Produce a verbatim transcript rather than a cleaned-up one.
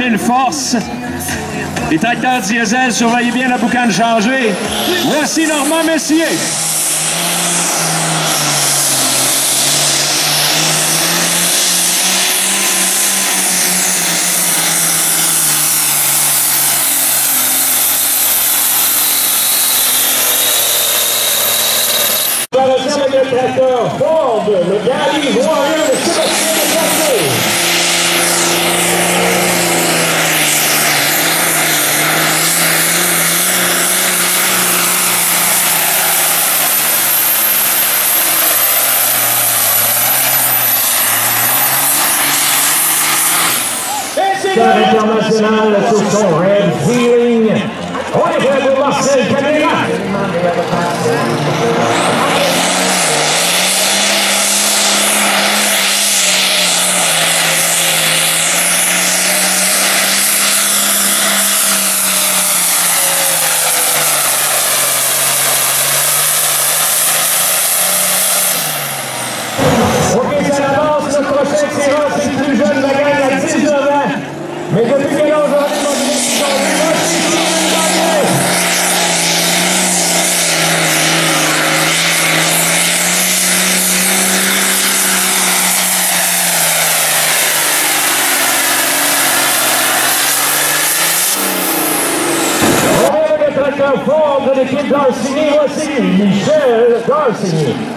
mille forces. Les tracteurs diesel, surveillez bien la boucane changée. Voici Normand Messier. On va revenir avec le tracteur Ford, le Galley Warrior de Sébastien Desjardins. Star international sur son Red Wheeling. On est prêt pour Marcel Caméra. OK, ça avance. Le prochain tireur, c'est le plus jeune de la gang à dix-neuf ans. Mais depuis quel âge on a demandé qu'ils sont venus, c'est Steven Gagné. On est avec le tracteur Ford de l'équipe d'Arsigny. Voici Michel d'Arsigny.